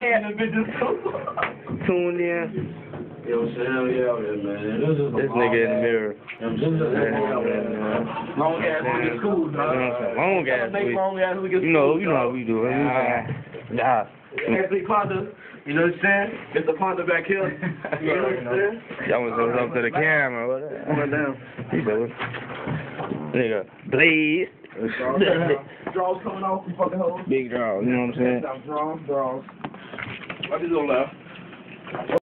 Tuned in. Yo, Sam, yeah, man. This nigga in the mirror. Long ass nigga school, dog. Long ass week. Long ass nigga. You know how we do it. Yeah. Anthony Ponder, you know what I'm saying? Mr. Ponder back here. You know what I'm saying? Y'all was up to the camera. What down. He doing. Nigga, Blaze. Draws coming off, you fucking hoes. Big draw, you know what I'm saying? Draws. What is on left?